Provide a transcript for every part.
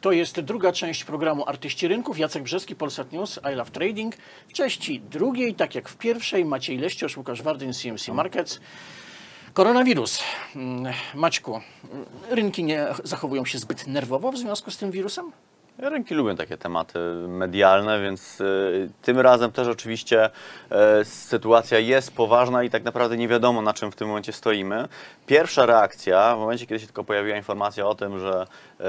To jest druga część programu Artyści Rynków. Jacek Brzeski, Polsat News, I Love Trading. W części drugiej, tak jak w pierwszej, Maciej Leściosz, Łukasz Wardyn, CMC Markets. Koronawirus. Maćku, rynki nie zachowują się zbyt nerwowo w związku z tym wirusem? Rynki lubią takie tematy medialne, więc tym razem też oczywiście sytuacja jest poważna i tak naprawdę nie wiadomo, na czym w tym momencie stoimy. Pierwsza reakcja, w momencie, kiedy się tylko pojawiła informacja o tym, że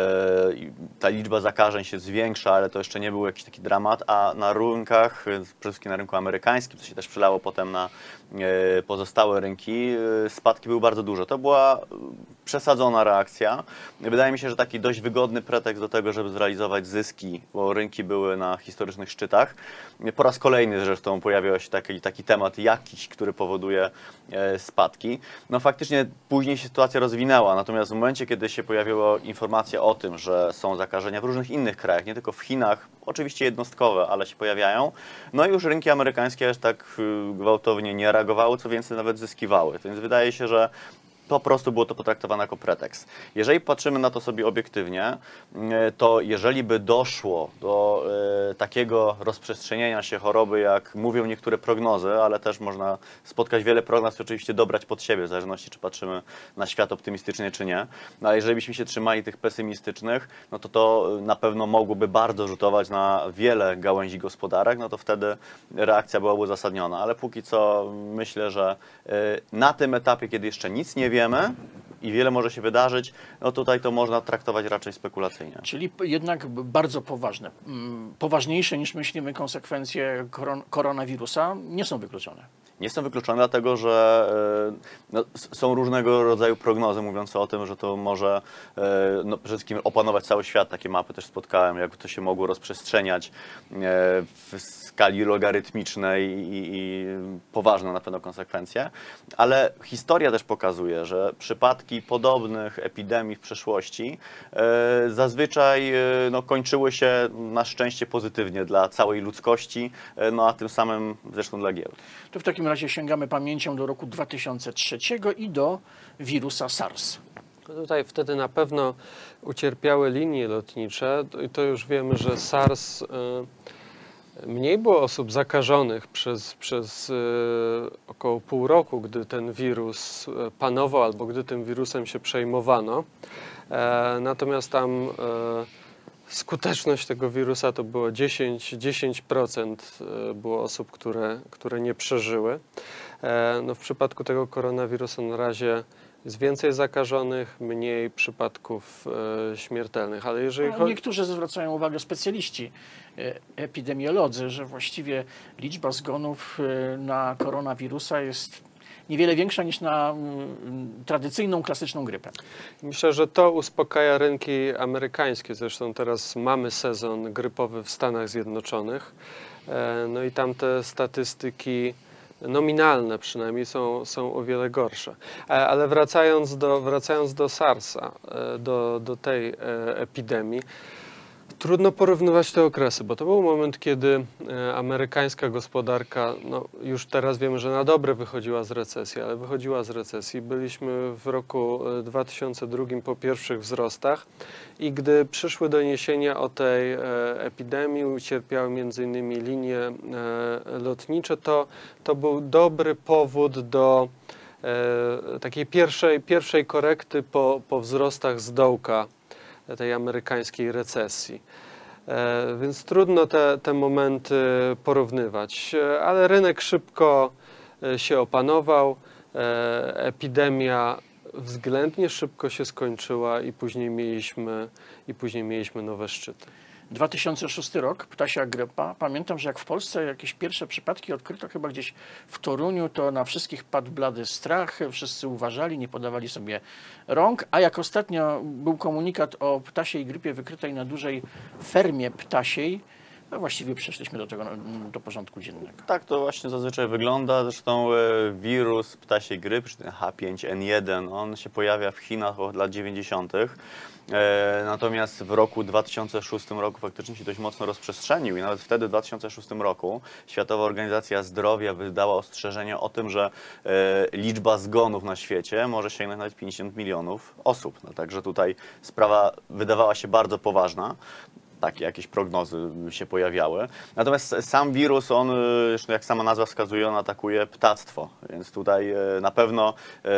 ta liczba zakażeń się zwiększa, ale to jeszcze nie był jakiś taki dramat, a na rynkach, przede wszystkim na rynku amerykańskim, co się też przelało potem na pozostałe rynki, spadki były bardzo duże. To była przesadzona reakcja. Wydaje mi się, że taki dość wygodny pretekst do tego, żeby zrealizować zyski, bo rynki były na historycznych szczytach. Po raz kolejny zresztą pojawiał się taki temat jakiś, który powoduje spadki. No faktycznie później się sytuacja rozwinęła, natomiast w momencie, kiedy się pojawiła informacja o tym, że są zakażenia w różnych innych krajach, nie tylko w Chinach, oczywiście jednostkowe, ale się pojawiają, no i już rynki amerykańskie aż tak gwałtownie nie reagowały, co więcej nawet zyskiwały. Więc wydaje się, że po prostu było to potraktowane jako pretekst. Jeżeli patrzymy na to sobie obiektywnie, to jeżeli by doszło do takiego rozprzestrzeniania się choroby, jak mówią niektóre prognozy, ale też można spotkać wiele prognoz i oczywiście dobrać pod siebie, w zależności czy patrzymy na świat optymistycznie, czy nie. No, ale jeżeli byśmy się trzymali tych pesymistycznych, no to na pewno mogłoby bardzo rzutować na wiele gałęzi gospodarek, no to wtedy reakcja byłaby uzasadniona. Ale póki co myślę, że na tym etapie, kiedy jeszcze nic nie wiemy i wiele może się wydarzyć, no tutaj to można traktować raczej spekulacyjnie. Czyli jednak bardzo poważne. Poważniejsze niż myślimy konsekwencje koronawirusa nie są wykluczone. Nie są wykluczone, dlatego że no, są różnego rodzaju prognozy mówiące o tym, że to może no, przede wszystkim opanować cały świat. Takie mapy też spotkałem, jak to się mogło rozprzestrzeniać w skali logarytmicznej i poważne na pewno konsekwencje. Ale historia też pokazuje, że przypadki podobnych epidemii w przeszłości zazwyczaj no, kończyły się na szczęście pozytywnie dla całej ludzkości, no a tym samym zresztą dla giełd. To w takim razie sięgamy pamięcią do roku 2003 i do wirusa SARS. Tutaj wtedy na pewno ucierpiały linie lotnicze i to już wiemy, że SARS, mniej było osób zakażonych przez około pół roku, gdy ten wirus panował albo gdy tym wirusem się przejmowano. Natomiast tam skuteczność tego wirusa to było 10% było osób, które nie przeżyły. No w przypadku tego koronawirusa na razie jest więcej zakażonych, mniej przypadków śmiertelnych. Ale jeżeli niektórzy zwracają uwagę, specjaliści, epidemiolodzy, że właściwie liczba zgonów na koronawirusa jest niewiele większa niż na tradycyjną, klasyczną grypę. Myślę, że to uspokaja rynki amerykańskie. Zresztą teraz mamy sezon grypowy w Stanach Zjednoczonych. No i tam te statystyki nominalne przynajmniej są o wiele gorsze. Ale wracając do SARS-a, do tej epidemii, trudno porównywać te okresy, bo to był moment, kiedy amerykańska gospodarka, no już teraz wiemy, że na dobre wychodziła z recesji, ale wychodziła z recesji. Byliśmy w roku 2002 po pierwszych wzrostach i gdy przyszły doniesienia o tej epidemii, ucierpiały m.in. linie lotnicze, to był dobry powód do takiej pierwszej korekty po wzrostach z dołka tej amerykańskiej recesji. Więc trudno te momenty porównywać, ale rynek szybko się opanował, epidemia względnie szybko się skończyła i później mieliśmy nowe szczyty. 2006 rok, ptasia grypa. Pamiętam, że jak w Polsce jakieś pierwsze przypadki odkryto chyba gdzieś w Toruniu, to na wszystkich padł blady strach, wszyscy uważali, nie podawali sobie rąk, a jak ostatnio był komunikat o ptasiej grypie wykrytej na dużej fermie ptasiej, A właściwie przeszliśmy do porządku dziennego. Tak to właśnie zazwyczaj wygląda. Zresztą wirus ptasiej grypy, czy ten H5N1, on się pojawia w Chinach od lat 90. Natomiast w roku 2006 faktycznie się dość mocno rozprzestrzenił i nawet wtedy w 2006 roku Światowa Organizacja Zdrowia wydała ostrzeżenie o tym, że liczba zgonów na świecie może sięgnąć nawet 50 milionów osób. No, także tutaj sprawa wydawała się bardzo poważna. Takie jakieś prognozy się pojawiały. Natomiast sam wirus, on, zresztą jak sama nazwa wskazuje, on atakuje ptactwo. Więc tutaj na pewno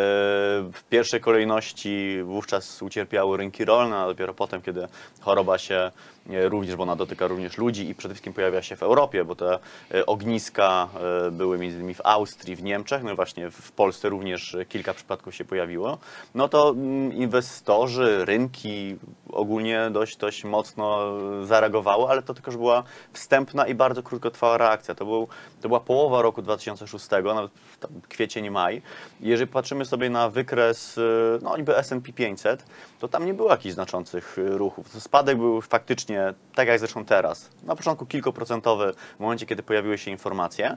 w pierwszej kolejności wówczas ucierpiały rynki rolne, a dopiero potem, kiedy choroba się również, bo ona dotyka również ludzi i przede wszystkim pojawia się w Europie, bo te ogniska były między innymi w Austrii, w Niemczech, no i właśnie w Polsce również kilka przypadków się pojawiło, no to inwestorzy, rynki ogólnie dość mocno zareagowały, ale to tylko już była wstępna i bardzo krótkotrwała reakcja. To była połowa roku 2006, nawet kwiecień, maj. Jeżeli patrzymy sobie na wykres, no niby S&P 500, to tam nie było jakichś znaczących ruchów. Spadek był faktycznie, tak jak zresztą teraz, na początku kilkuprocentowy w momencie, kiedy pojawiły się informacje,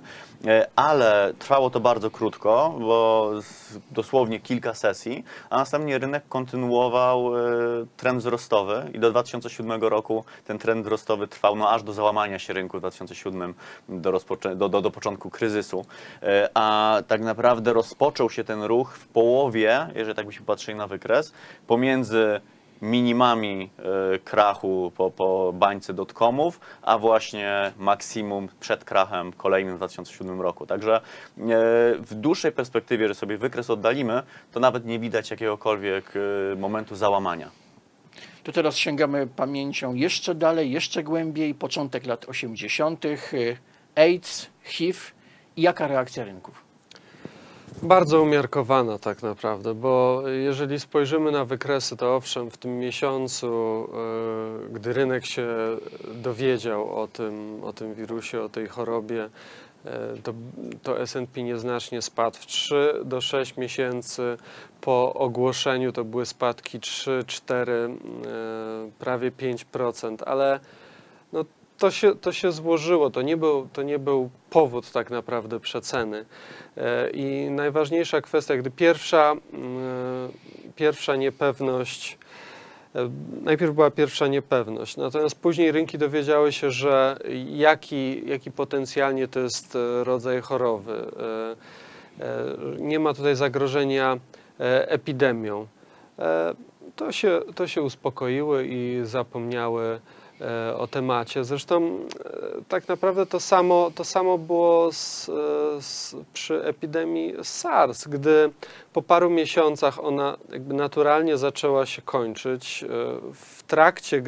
ale trwało to bardzo krótko, bo dosłownie kilka sesji, a następnie rynek kontynuował trend wzrostowy i do 2007 roku ten trend wzrostowy trwał no, aż do załamania się rynku w 2007 do początku kryzysu, a tak naprawdę rozpoczął się ten ruch w połowie, jeżeli tak byśmy patrzyli na wykres, pomiędzy minimami krachu po bańce dotcomów, a właśnie maksimum przed krachem kolejnym w 2007 roku. Także w dłuższej perspektywie, że sobie wykres oddalimy, to nawet nie widać jakiegokolwiek momentu załamania. To teraz sięgamy pamięcią jeszcze dalej, jeszcze głębiej, początek lat 80., AIDS, HIV i jaka reakcja rynków? Bardzo umiarkowana tak naprawdę, bo jeżeli spojrzymy na wykresy, to owszem, w tym miesiącu, gdy rynek się dowiedział o tym wirusie, o tej chorobie, to S&P nieznacznie spadł. W 3 do 6 miesięcy po ogłoszeniu to były spadki 3, 4, prawie 5%, ale no, to się złożyło, to nie był powód tak naprawdę przeceny. I najważniejsza kwestia, gdy pierwsza niepewność, najpierw była pierwsza niepewność, natomiast później rynki dowiedziały się, że jaki potencjalnie to jest rodzaj choroby. Nie ma tutaj zagrożenia epidemią. To się uspokoiły i zapomniały o temacie. Zresztą tak naprawdę to samo było przy epidemii SARS, gdy po paru miesiącach ona jakby naturalnie zaczęła się kończyć. W trakcie,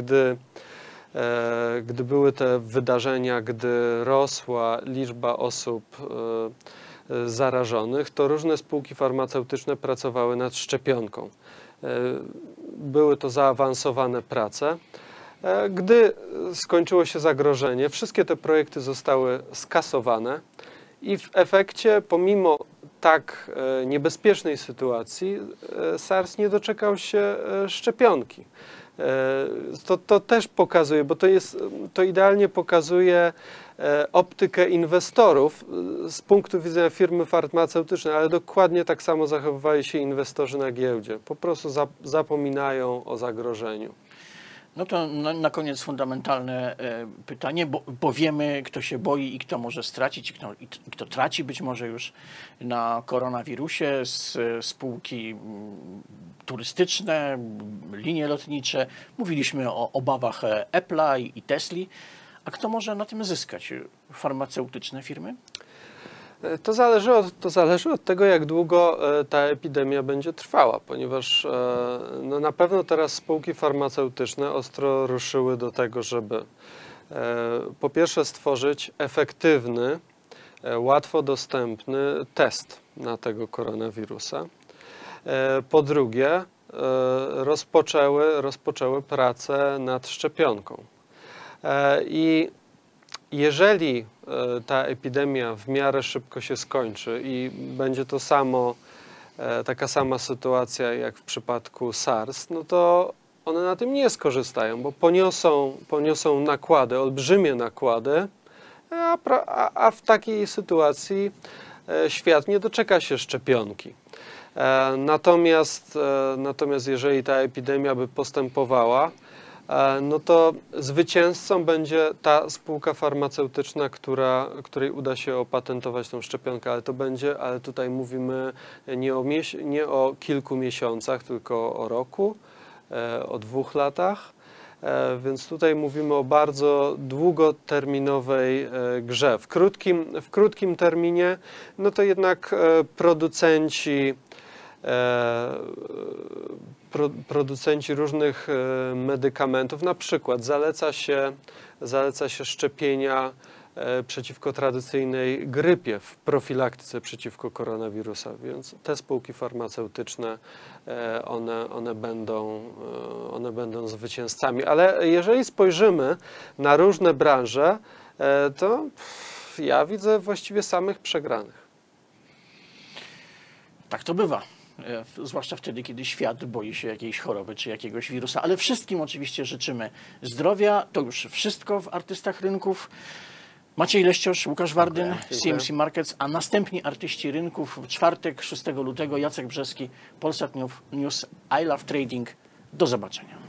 gdy były te wydarzenia, gdy rosła liczba osób zarażonych, to różne spółki farmaceutyczne pracowały nad szczepionką. Były to zaawansowane prace. Gdy skończyło się zagrożenie, wszystkie te projekty zostały skasowane i w efekcie, pomimo tak niebezpiecznej sytuacji, SARS nie doczekał się szczepionki. To też pokazuje, bo to idealnie pokazuje optykę inwestorów z punktu widzenia firmy farmaceutycznej, ale dokładnie tak samo zachowywali się inwestorzy na giełdzie. Po prostu zapominają o zagrożeniu. No to na koniec fundamentalne pytanie, bo wiemy, kto się boi i kto może stracić, i kto traci być może już na koronawirusie. Spółki turystyczne, linie lotnicze. Mówiliśmy o obawach Apple'a i Tesli. A kto może na tym zyskać? Farmaceutyczne firmy? To zależy od tego, jak długo ta epidemia będzie trwała, ponieważ no na pewno teraz spółki farmaceutyczne ostro ruszyły do tego, żeby po pierwsze stworzyć efektywny, łatwo dostępny test na tego koronawirusa. Po drugie, rozpoczęły pracę nad szczepionką. I jeżeli ta epidemia w miarę szybko się skończy i będzie to taka sama sytuacja jak w przypadku SARS, no to one na tym nie skorzystają, bo poniosą nakłady, olbrzymie nakłady, a w takiej sytuacji świat nie doczeka się szczepionki. Natomiast jeżeli ta epidemia by postępowała, no to zwycięzcą będzie ta spółka farmaceutyczna, której uda się opatentować tą szczepionkę, ale tutaj mówimy nie o kilku miesiącach, tylko o roku, o 2 latach. Więc tutaj mówimy o bardzo długoterminowej grze. W krótkim terminie, no to jednak producenci różnych medykamentów, na przykład zaleca się szczepienia przeciwko tradycyjnej grypie w profilaktyce przeciwko koronawirusa, więc te spółki farmaceutyczne, one będą zwycięzcami. Ale jeżeli spojrzymy na różne branże, to ja widzę właściwie samych przegranych. Tak to bywa. Zwłaszcza wtedy, kiedy świat boi się jakiejś choroby czy jakiegoś wirusa. Ale wszystkim oczywiście życzymy zdrowia. To już wszystko w Artystach Rynków. Maciej Leściosz, Łukasz Wardyn, CMC Markets, a następni artyści rynków w czwartek, 6 lutego, Jacek Brzeski, Polsat News, I Love Trading. Do zobaczenia.